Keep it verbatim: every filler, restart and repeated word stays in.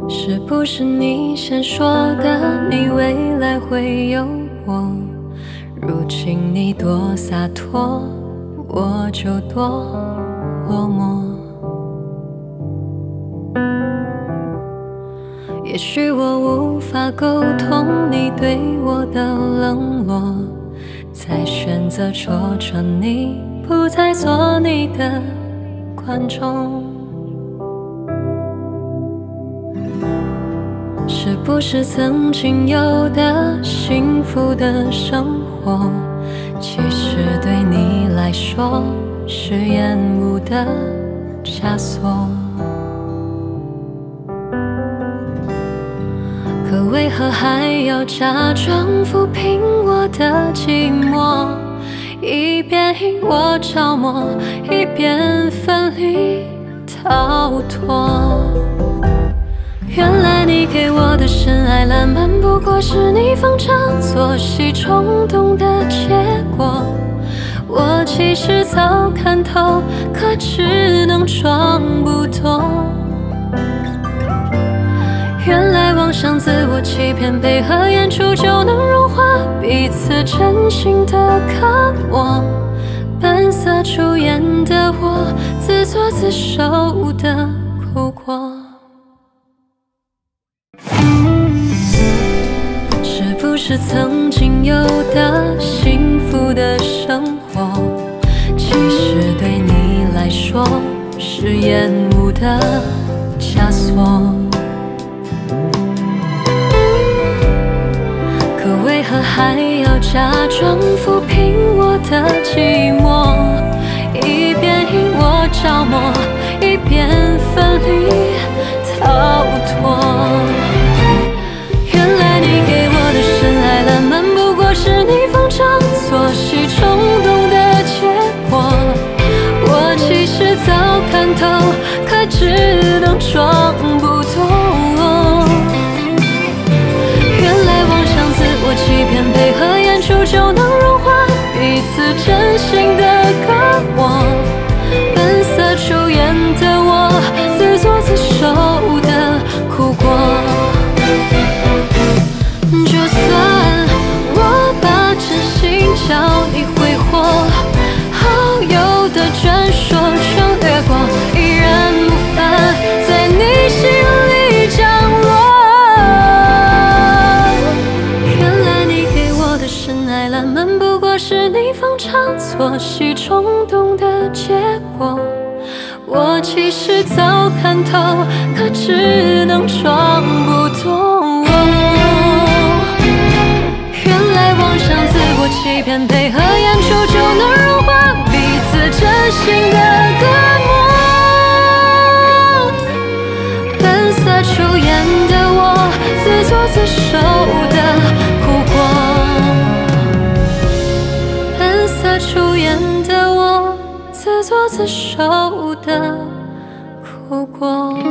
是不是你先说的，你未来会有我？如今你多洒脱，我就多落寞。也许我无法沟通你对我的冷落，才选择戳穿你，不再做你的观众。是不是曾经有的幸福的生活，其实对你来说是厌恶的枷锁？可为何还要假装抚平我的寂寞，一边引我着魔，一边奋力逃脱？原来你给我的深爱烂漫，不过是你逢场作戏冲动的结果。我其实早看透，可只能装不懂。原来妄想自我欺骗，配合演出就能融化彼此真心的渴望。本色出演的我，自作自受的苦果。是不是曾经有的幸福的生活，其实对你来说是厌恶的枷锁？可为何还要假装抚平我的寂寞，一边引我着魔，一边奋力逃脱？原来你给我的深爱烂漫，不过是你逢场作戏冲动的结果。我其实早看透，可只能装不懂。原来妄想自我欺骗，配合演出就能融化彼此真心的渴望。本色出演的我，自作自受的苦果。就算我把真心叫你挥霍，好友的转说全略过，依然无法在你心里降落。原来你给我的深爱烂漫，不过是你逢场作戏冲动的结果。我其实早看透，可只能装不懂。妄想自我欺骗，配合演出就能融化彼此真心的隔膜。本色出演的我，自作自受的苦果。本色出演的我，自作自受的苦果。